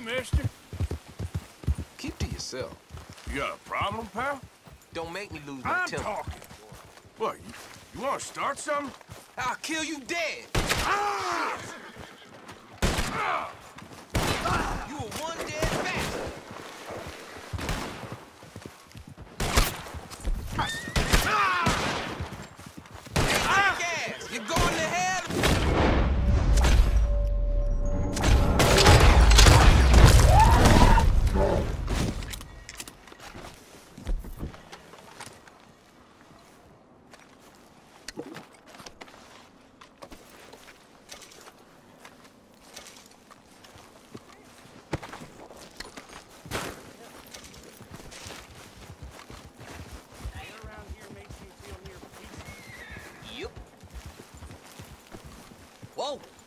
mister. Keep to yourself. You got a problem, pal? Don't make me lose my I'm temper. talking. What, you want to start something? I'll kill you dead. Ah! You were one dead bastard. Hey, take ass. You're going to hell. Yep. Whoa.